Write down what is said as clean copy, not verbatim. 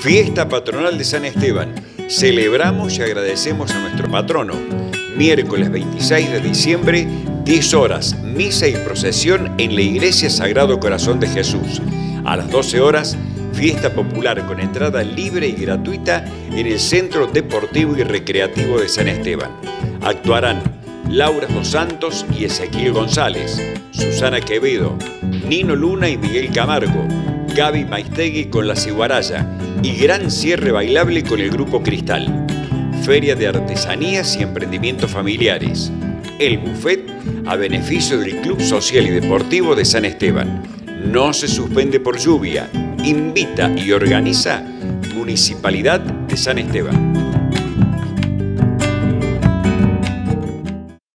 Fiesta patronal de San Esteban. Celebramos y agradecemos a nuestro patrono. Miércoles 26 de diciembre, 10 horas, misa y procesión en la Iglesia Sagrado Corazón de Jesús. A las 12 horas, fiesta popular con entrada libre y gratuita en el Centro Deportivo y Recreativo de San Esteban. Actuarán Laura dos Santos y Ezequiel González, Susana Quevedo, Nino Luna y Miguel Camargo, Gaby Maistegui con La Ciguaraya y gran cierre bailable con el Grupo Cristal. Feria de artesanías y emprendimientos familiares. El buffet a beneficio del Club Social y Deportivo de San Esteban. No se suspende por lluvia. Invita y organiza Municipalidad de San Esteban.